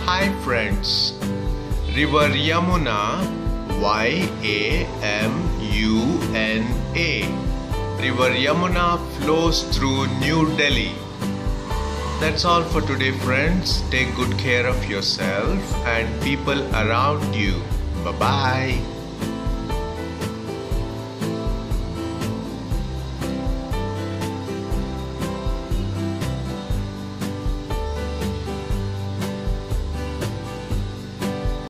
Hi friends, River Yamuna, Y-A-M-U-N-A. River Yamuna flows through New Delhi. That's all for today friends. Take good care of yourself and people around you. Bye-bye.